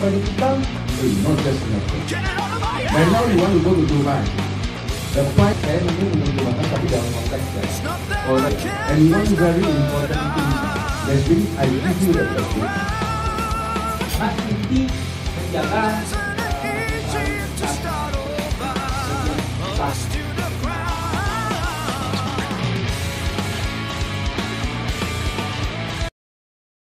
when you come, not just Singapore. Right now you want to go to Dubai. The point saya menuju Batam tapi dalam konteks ya. And one very important thing, that's when I give you the perspective. Mas Inti menjaga